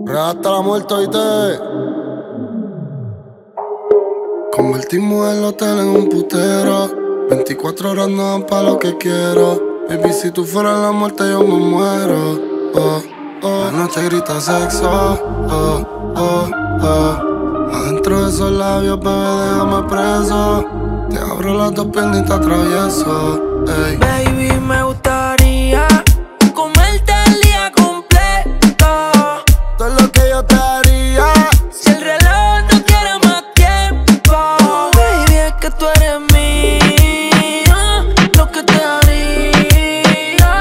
Real hasta la muerte, oíste. Convertimos el hotel en un putero. 24 horas no dan pa' lo que quiero. Baby, si tú fueras la muerte yo me muero. La noche grita sexo. Adentro de esos labios, bebé, déjame preso. Te abro las dos piernas y te atravieso. Ey. Baby, me gustaría comerte el día completo. Todo lo que yo te haría. Si el reloj no quiere más tiempo. Baby, es que tú eres mía. Lo que te haría.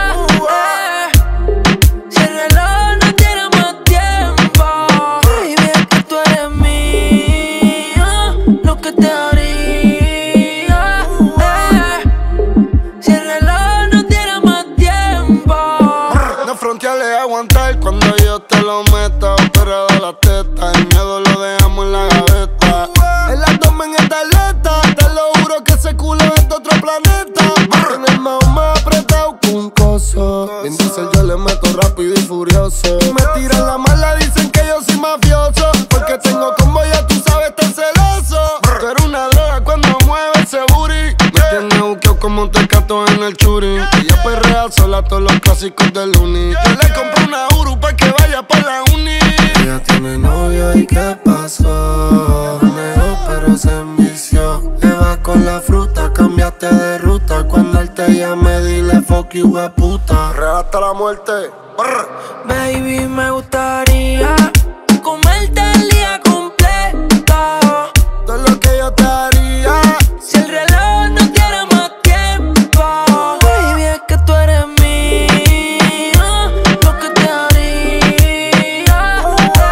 Si el reloj no tiene más tiempo. Baby, es que tú eres mía. Lo que te haría. Si el reloj no tiene más tiempo. No fronteales aguantar cuando yo te lo meta. Pero de la teta, el miedo lo dejamos en la gaveta. El abdomen está alerta, te lo juro que ese culo es de otro planeta. En el mao más apretado que un coso. Bien dice yo le meto rápido y furioso. Me tiran la mala, dicen que yo soy mafioso. Porque tengo combo, ya tú sabes, tan celoso. Tú eres una droga cuando mueve ese booty. Me tiene buqueo como un tecato en el churi. Ella perrea sola todos los clásicos del uni. Yo le compré una Uru pa' que vaya pa' la uni. Ella tiene novio y ¿qué pasó? Negó pero se envició. Le vas con la fruta, cambiaste de ruta. Cuando él te llame dile fuck you, hueputa. Real hasta la muerte. Baby, me gustaría comerte el día completo. Todo lo que yo te haría. Si el reloj no tiene más tiempo. Baby, es que tú eres mía. Lo que te haría.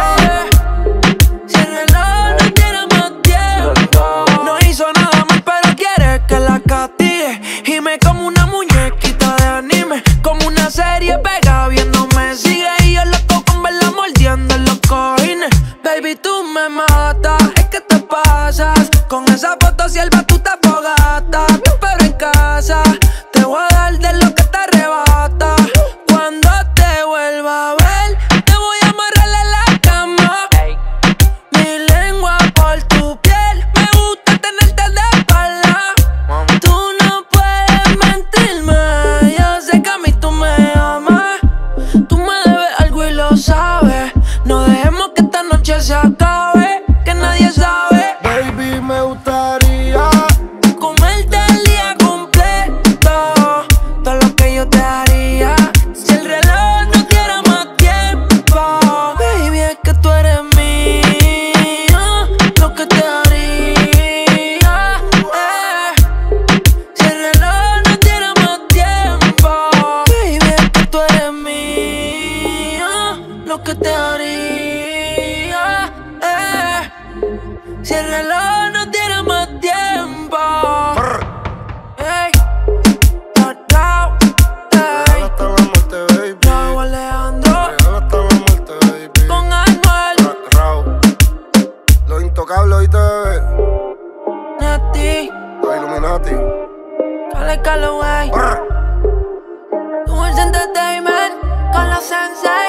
Si el reloj no tiene más tiempo. No hizo nada mal, pero quiere que la castigue. Y me como una muñequita de anime. Como una serie pega viendo me sigue. Y yo loco con verla mordiendo en los cojines. Baby, tú me matas, es que te pasas. Con esa foto sierva tú te fogatas. Pero en casa te voy a dar de lo que te arrebata. Cuando te vuelva a ver, te voy a amarrar en la cama. Mi lengua por tu piel, me gusta tenerte de espalda. Tú no puedes mentirme, yo sé que a mí tú me amas. Tú me debes algo y lo sabes. No dejemos que esta noche se acabe, que nadie sabe. Baby, me gustaría Comerte el día completo. Todo lo que yo te haría. Si el reloj no quiere más tiempo. Baby, es que tú eres mía. Lo que te haría. Si el reloj no tiene más tiempo. Baby, es que tú eres mía. Lo que te haría. Si el reloj no tiene más tiempo. Ey, Real hasta la muerte, baby. Raúl Alejandro Real hasta la muerte, baby. con Anuel, Raúl. Los intocables, oíste, bebé. Nati, Los Illuminati. Cale Calloway, Tools Entertainment con los Sensei.